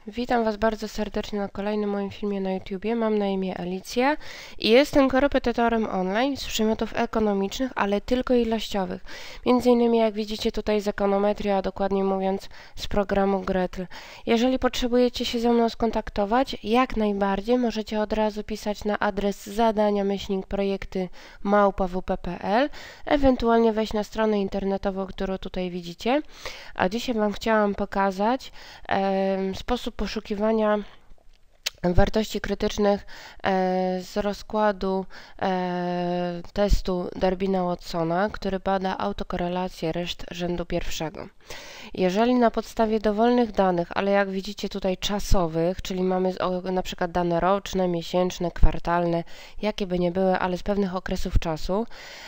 Witam Was bardzo serdecznie na kolejnym moim filmie na YouTubie. Mam na imię Alicja i jestem korepetytorem online z przedmiotów ekonomicznych, ale tylko ilościowych. Między innymi, jak widzicie tutaj z ekonometrii, a dokładnie mówiąc z programu Gretl. Jeżeli potrzebujecie się ze mną skontaktować, jak najbardziej możecie od razu pisać na adres zadania-projekty@wp.pl, ewentualnie wejść na stronę internetową, którą tutaj widzicie. A dzisiaj Wam chciałam pokazać sposób poszukiwania wartości krytycznych z rozkładu testu Durbina-Watsona, który bada autokorelację reszt rzędu pierwszego. Jeżeli na podstawie dowolnych danych, ale jak widzicie tutaj czasowych, czyli mamy na przykład dane roczne, miesięczne, kwartalne, jakie by nie były, ale z pewnych okresów czasu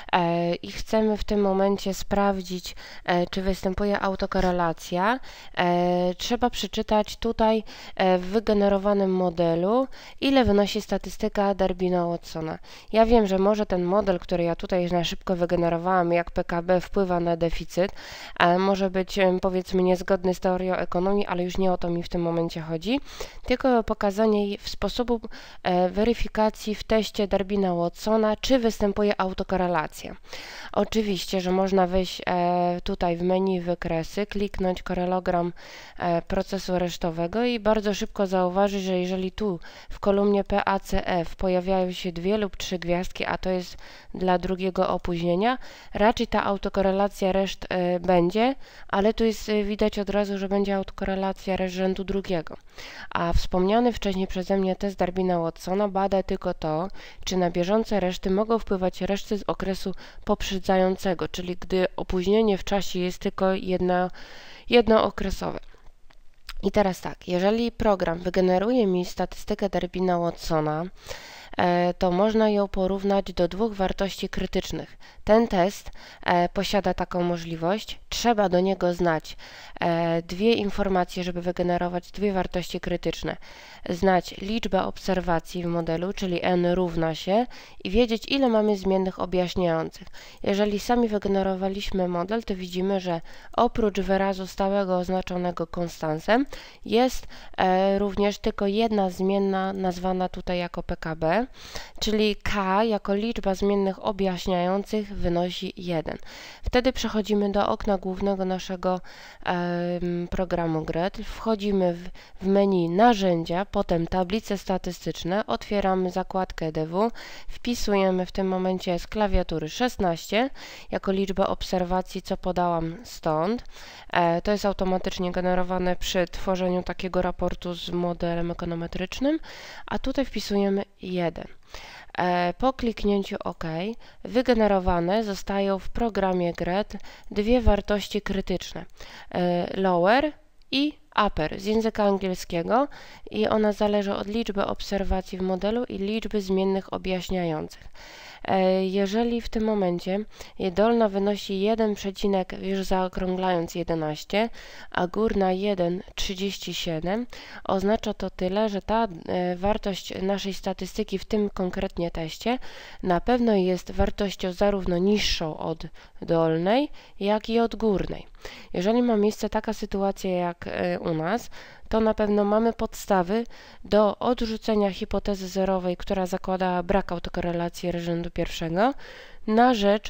i chcemy w tym momencie sprawdzić, czy występuje autokorelacja, trzeba przeczytać tutaj w wygenerowanym modelu, ile wynosi statystyka Durbina-Watsona. Ja wiem, że może ten model, który ja tutaj na szybko wygenerowałam, jak PKB wpływa na deficyt, może być powiedzmy niezgodny z teorią ekonomii, ale już nie o to mi w tym momencie chodzi, tylko o pokazanie sposobu weryfikacji w teście Durbina-Watsona, czy występuje autokorelacja. Oczywiście, że można wejść tutaj w menu wykresy, kliknąć korelogram procesu resztowego i bardzo szybko zauważyć, że jeżeli tu w kolumnie PACF pojawiają się 2 lub 3 gwiazdki, a to jest dla drugiego opóźnienia, raczej ta autokorelacja reszt będzie, ale tu jest widać od razu, że będzie autokorelacja reszt rzędu drugiego. A wspomniany wcześniej przeze mnie test Durbina-Watsona bada tylko to, czy na bieżące reszty mogą wpływać reszty z okresu poprzedzającego, czyli gdy opóźnienie w czasie jest tylko jednookresowe. I teraz tak, jeżeli program wygeneruje mi statystykę Durbina-Watsona, to można ją porównać do 2 wartości krytycznych. Ten test posiada taką możliwość. Trzeba do niego znać 2 informacje, żeby wygenerować 2 wartości krytyczne. Znać liczbę obserwacji w modelu, czyli n równa się, i wiedzieć, ile mamy zmiennych objaśniających. Jeżeli sami wygenerowaliśmy model, to widzimy, że oprócz wyrazu stałego oznaczonego konstansem jest również tylko jedna zmienna nazwana tutaj jako PKB, czyli k jako liczba zmiennych objaśniających wynosi 1. Wtedy przechodzimy do okna głównego naszego programu Gretl, wchodzimy w menu narzędzia, potem tablice statystyczne, otwieramy zakładkę DW, wpisujemy w tym momencie z klawiatury 16 jako liczbę obserwacji, co podałam stąd. To jest automatycznie generowane przy tworzeniu takiego raportu z modelem ekonometrycznym, a tutaj wpisujemy 1. Po kliknięciu OK wygenerowane zostają w programie Gretl 2 wartości krytyczne, lower i upper z języka angielskiego, i ona zależy od liczby obserwacji w modelu i liczby zmiennych objaśniających. Jeżeli w tym momencie dolna wynosi 1, już zaokrąglając 11, a górna 1,37, oznacza to tyle, że ta wartość naszej statystyki w tym konkretnie teście na pewno jest wartością zarówno niższą od dolnej, jak i od górnej. Jeżeli ma miejsce taka sytuacja jak u nas, to na pewno mamy podstawy do odrzucenia hipotezy zerowej, która zakłada brak autokorelacji rzędu pierwszego, na rzecz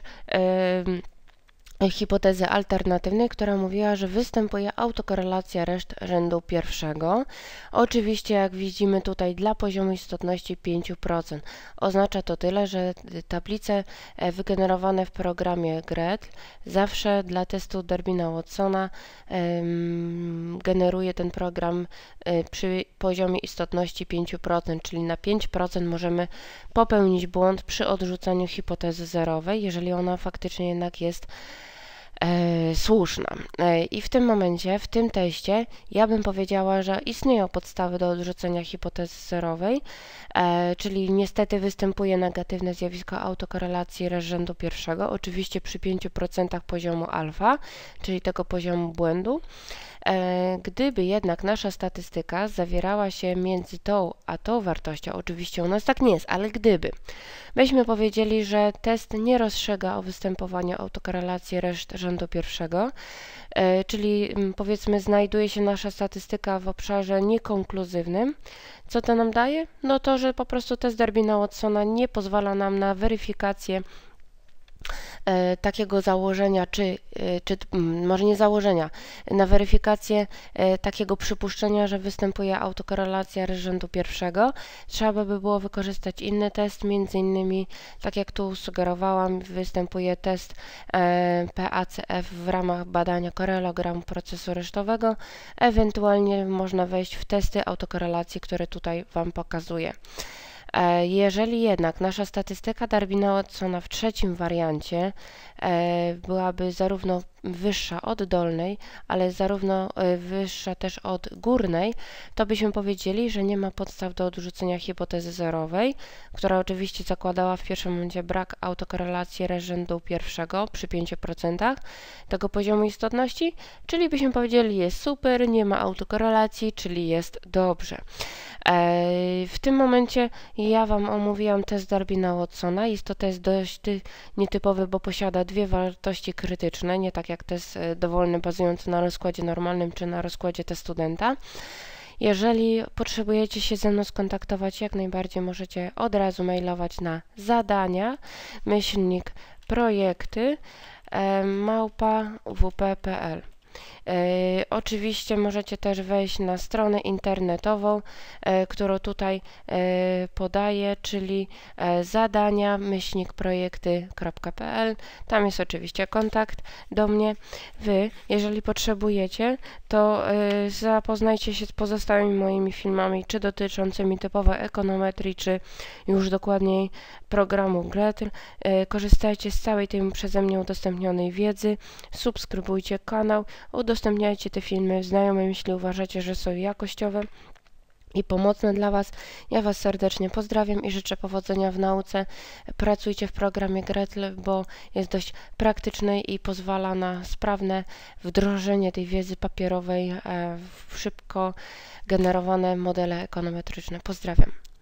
hipotezy alternatywnej, która mówiła, że występuje autokorelacja reszt rzędu pierwszego. Oczywiście, jak widzimy tutaj, dla poziomu istotności 5%. Oznacza to tyle, że tablice wygenerowane w programie Gretl zawsze dla testu Durbina-Watsona generuje ten program przy poziomie istotności 5%, czyli na 5% możemy popełnić błąd przy odrzucaniu hipotezy zerowej, jeżeli ona faktycznie jednak jest słuszna. I w tym momencie, w tym teście, ja bym powiedziała, że istnieją podstawy do odrzucenia hipotezy zerowej, czyli niestety występuje negatywne zjawisko autokorelacji reszt rzędu pierwszego, oczywiście przy 5% poziomu alfa, czyli tego poziomu błędu. Gdyby jednak nasza statystyka zawierała się między tą a tą wartością, oczywiście u nas tak nie jest, ale gdyby, byśmy powiedzieli, że test nie rozstrzyga o występowaniu autokorelacji reszt rzędu pierwszego, czyli powiedzmy znajduje się nasza statystyka w obszarze niekonkluzywnym. Co to nam daje? No to, że po prostu test Darbina-Watsona nie pozwala nam na weryfikację takiego założenia, czy może nie założenia, na weryfikację takiego przypuszczenia, że występuje autokorelacja rzędu pierwszego. Trzeba by było wykorzystać inny test, między innymi, tak jak tu sugerowałam, występuje test PACF w ramach badania korelogramu procesu resztowego. Ewentualnie można wejść w testy autokorelacji, które tutaj Wam pokazuję. Jeżeli jednak nasza statystyka Darbina-Watsona w trzecim wariancie byłaby zarówno wyższa od dolnej, ale zarówno wyższa też od górnej, to byśmy powiedzieli, że nie ma podstaw do odrzucenia hipotezy zerowej, która oczywiście zakładała w pierwszym momencie brak autokorelacji rzędu pierwszego przy 5% tego poziomu istotności, czyli byśmy powiedzieli, jest super, nie ma autokorelacji, czyli jest dobrze. W tym momencie ja Wam omówiłam test Darbina-Watsona. Jest to test dość nietypowy, bo posiada dwie wartości krytyczne, nie tak jak test dowolny bazujący na rozkładzie normalnym czy na rozkładzie testudenta. Jeżeli potrzebujecie się ze mną skontaktować, jak najbardziej możecie od razu mailować na zadania /projekty @wp.pl. Oczywiście możecie też wejść na stronę internetową, którą tutaj podaję, czyli zadania-projekty.pl. Tam jest oczywiście kontakt do mnie. Wy, jeżeli potrzebujecie, to zapoznajcie się z pozostałymi moimi filmami, czy dotyczącymi typowo ekonometrii, czy już dokładniej programu Gretl. Korzystajcie z całej tej przeze mnie udostępnionej wiedzy, subskrybujcie kanał, udostępniajcie te filmy znajomym, jeśli uważacie, że są jakościowe i pomocne dla Was. Ja Was serdecznie pozdrawiam i życzę powodzenia w nauce. Pracujcie w programie Gretl, bo jest dość praktyczny i pozwala na sprawne wdrożenie tej wiedzy papierowej w szybko generowane modele ekonometryczne. Pozdrawiam.